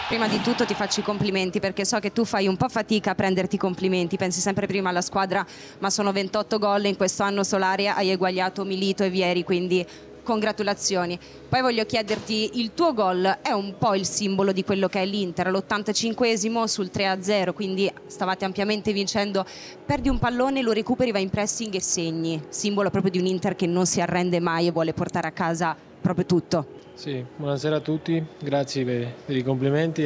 Prima di tutto ti faccio i complimenti perché so che tu fai un po' fatica a prenderti i complimenti, pensi sempre prima alla squadra, ma sono 28 gol in questo anno solare, hai eguagliato Milito e Vieri, quindi congratulazioni. Poi voglio chiederti, il tuo gol è un po' il simbolo di quello che è l'Inter, all'85esimo sul 3-0, quindi stavate ampiamente vincendo, perdi un pallone, lo recuperi, vai in pressing e segni, simbolo proprio di un Inter che non si arrende mai e vuole portare a casa proprio tutto. Sì, buonasera a tutti, grazie per i complimenti.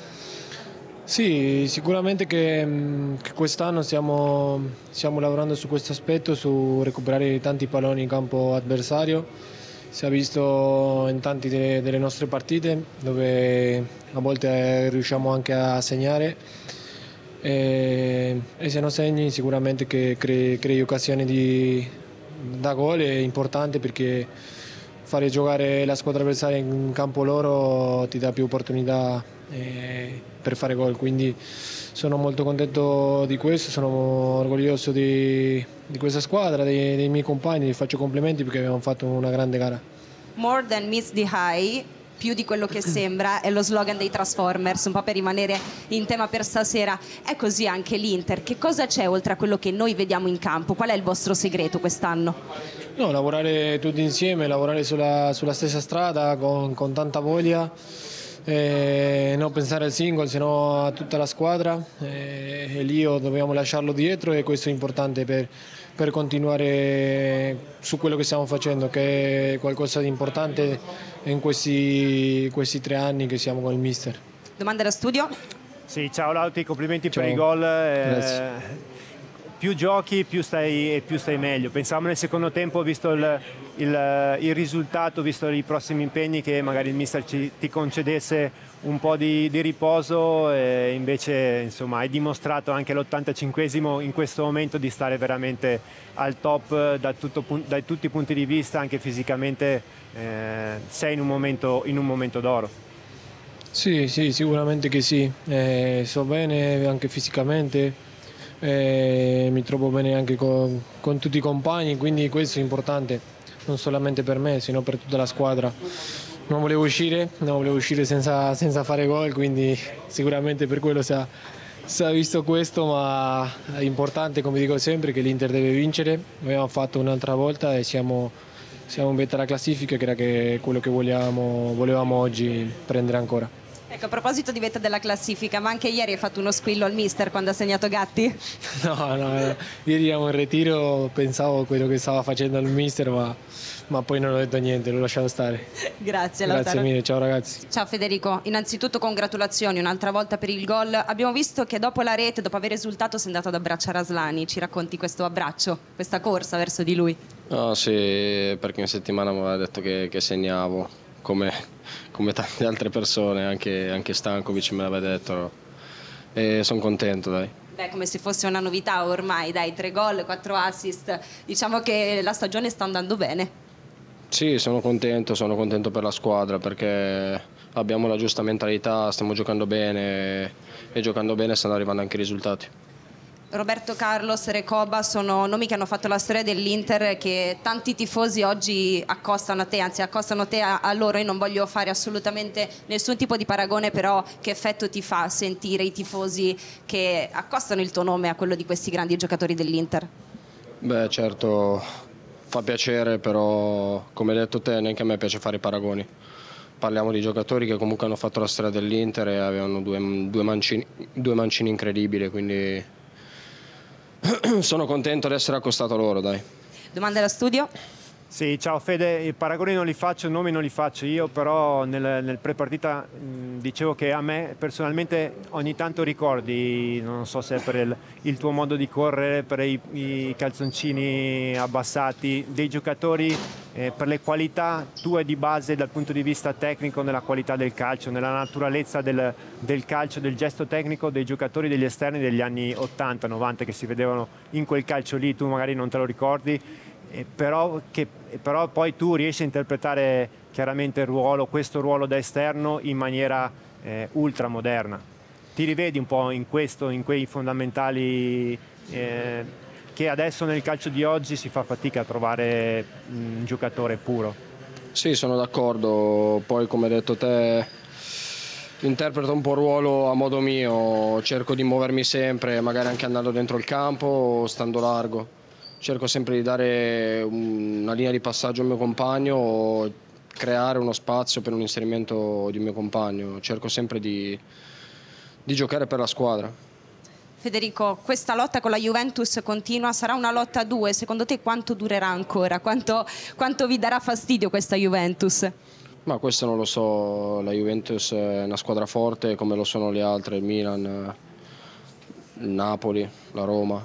Sì, sicuramente che quest'anno stiamo lavorando su questo aspetto, su recuperare tanti palloni in campo avversario. Si è visto in tanti delle nostre partite dove a volte riusciamo anche a segnare e se non segni sicuramente che crei occasioni da gol è importante perché fare giocare la squadra avversaria in campo loro ti dà più opportunità per fare gol, quindi sono molto contento di questo, sono orgoglioso di questa squadra, dei miei compagni, vi faccio complimenti perché abbiamo fatto una grande gara. More than meets the eye, più di quello che sembra, è lo slogan dei Transformers, un po' per rimanere in tema per stasera. È così anche l'Inter. Che cosa c'è oltre a quello che noi vediamo in campo? Qual è il vostro segreto quest'anno? No, lavorare tutti insieme, lavorare sulla stessa strada con tanta voglia, non pensare al singolo, sino a tutta la squadra. E lì dobbiamo lasciarlo dietro e questo è importante per continuare su quello che stiamo facendo, che è qualcosa di importante in questi 3 anni che siamo con il mister. Domanda da studio? Sì, ciao Lauti, complimenti Ciao. per i gol. Grazie. Più giochi più stai meglio. Pensavo nel secondo tempo, visto il risultato, visto i prossimi impegni, che magari il mister ti concedesse un po' di riposo, e invece insomma hai dimostrato anche all'85esimo in questo momento di stare veramente al top da tutti i punti di vista, anche fisicamente sei in un momento d'oro. Sì, sicuramente che sì, sto bene anche fisicamente. Mi trovo bene anche con tutti i compagni, quindi questo è importante, non solamente per me, sino per tutta la squadra. Non volevo uscire senza fare gol, quindi sicuramente per quello si è visto questo, ma è importante, come dico sempre, che l'Inter deve vincere. Abbiamo fatto un'altra volta e siamo in vetta alla classifica, che era quello che volevamo oggi prendere ancora. Ecco, a proposito di vetta della classifica, ma anche ieri hai fatto uno squillo al mister quando ha segnato Gatti? No, ieri ero in ritiro, pensavo a quello che stava facendo il mister, ma poi non ho detto niente, l'ho lasciato stare. Grazie Lautaro. Grazie mille, ciao ragazzi. Ciao Federico, innanzitutto congratulazioni un'altra volta per il gol. Abbiamo visto che dopo la rete, dopo aver esultato, sei andato ad abbracciare Aslani. Ci racconti questo abbraccio, questa corsa verso di lui? No, sì, perché in settimana mi aveva detto che segnavo, come tante altre persone, anche Stankovic me l'aveva detto, e sono contento, dai. Beh, come se fosse una novità ormai, dai, 3 gol, 4 assist. Diciamo che la stagione sta andando bene. Sì, sono contento per la squadra perché abbiamo la giusta mentalità, stiamo giocando bene e giocando bene stanno arrivando anche i risultati. Roberto Carlos, Recoba sono nomi che hanno fatto la storia dell'Inter, che tanti tifosi oggi accostano a te, anzi accostano te a loro. Io non voglio fare assolutamente nessun tipo di paragone, però che effetto ti fa sentire i tifosi che accostano il tuo nome a quello di questi grandi giocatori dell'Inter? Beh, certo, fa piacere, però come hai detto te neanche a me piace fare i paragoni. Parliamo di giocatori che comunque hanno fatto la storia dell'Inter e avevano due mancini incredibili, quindi sono contento di essere accostato a loro, dai. Domanda da studio? Sì, ciao Fede, i paragoni non li faccio, i nomi non li faccio io, però nel pre-partita dicevo che a me personalmente ogni tanto ricordi, non so se è per il tuo modo di correre, per i calzoncini abbassati, dei giocatori per le qualità tue di base dal punto di vista tecnico, nella qualità del calcio, nella naturalezza del calcio, del gesto tecnico dei giocatori degli esterni degli anni 80-90 che si vedevano in quel calcio lì, tu magari non te lo ricordi. Però poi tu riesci a interpretare chiaramente questo ruolo da esterno in maniera ultra moderna. Ti rivedi un po' in questo, in quei fondamentali che adesso nel calcio di oggi si fa fatica a trovare un giocatore puro? Sì, sono d'accordo, poi come hai detto te interpreto un po' il ruolo a modo mio, cerco di muovermi sempre, magari anche andando dentro il campo o stando largo. Cerco sempre di dare una linea di passaggio al mio compagno o creare uno spazio per un inserimento di mio compagno. Cerco sempre di giocare per la squadra. Federico, questa lotta con la Juventus continua, sarà una lotta a due, secondo te quanto durerà ancora? Quanto vi darà fastidio questa Juventus? Ma questo non lo so, la Juventus è una squadra forte come lo sono le altre, il Milan, il Napoli, la Roma.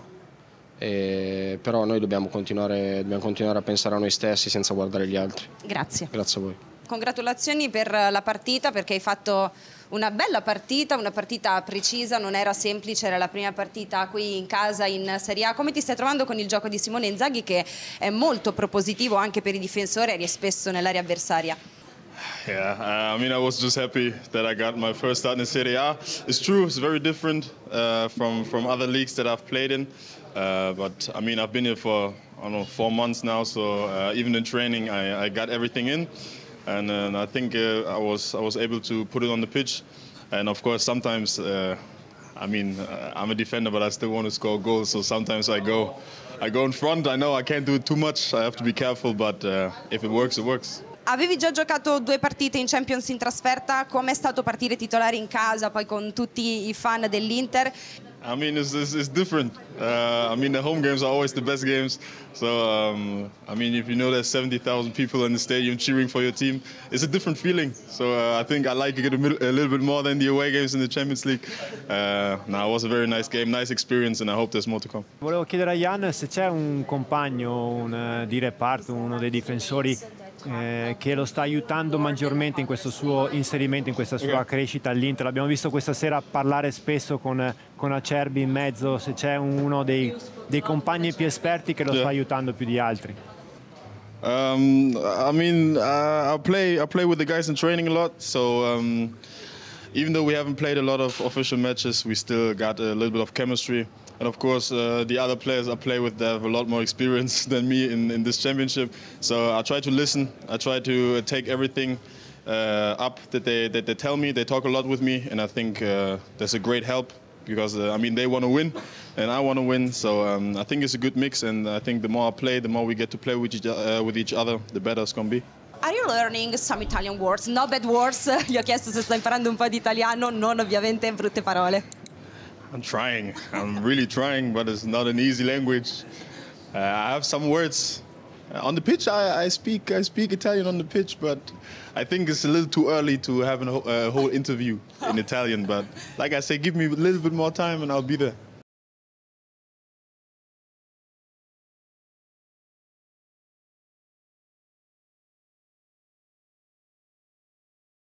Però noi dobbiamo continuare a pensare a noi stessi senza guardare gli altri. Grazie. Grazie a voi. Congratulazioni per la partita, perché hai fatto una bella partita, una partita precisa, non era semplice, era la prima partita qui in casa in Serie A. Come ti stai trovando con il gioco di Simone Inzaghi, che è molto propositivo anche per i difensori, eri spesso nell'area avversaria? Yeah, I mean, I was just happy that I got my first start in Serie A. It's true, it's very different from other leagues that I've played in. But I mean, I've been here for, I don't know, 4 months now, so even in training I got everything in. And I think I was able to put it on the pitch. And of course, sometimes, I mean, I'm a defender, but I still want to score goals. So sometimes I go in front. I know I can't do it too much. I have to be careful, but if it works, it works. Avevi già giocato 2 partite in Champions in trasferta, com'è stato partire titolare in casa, poi con tutti i fan dell'Inter? I mean, it's different. I mean, the home games are always the best games. So, I mean, if you know there's 70,000 people in the stadium cheering for your team, it's a different feeling. So I think I like it a little bit more than the away games in the Champions League. No, it was a very nice game, nice experience, and I hope there's more to come. Volevo chiedere a Jan se c'è un compagno di reparto, uno dei difensori che lo sta aiutando maggiormente in questo suo inserimento, in questa sua crescita all'Inter. L'abbiamo visto questa sera parlare spesso con Acerbi in mezzo, se c'è uno dei compagni più esperti che lo sta aiutando più di altri. I mean, I play with the guys in training a lot, so even though we haven't played a lot of official matches, we still got a little bit of chemistry. And of course, the other players I play with, they have a lot more experience than me in this championship. So I try to listen. I try to take everything up that they tell me. They talk a lot with me, and I think that's a great help because I mean they want to win, and I want to win. So I think it's a good mix, and I think the more I play, the more we get to play with each other, the better it's gonna be. Are you learning some Italian words? No bad words. Gli ho chiesto se sta imparando un po' di italiano, non ovviamente brutte parole. I'm trying. I'm really trying, but it's not an easy language. I have some words. On the pitch, I speak Italian on the pitch, but I think it's a little too early to have a whole interview in Italian. But like I say, give me a little bit more time and I'll be there.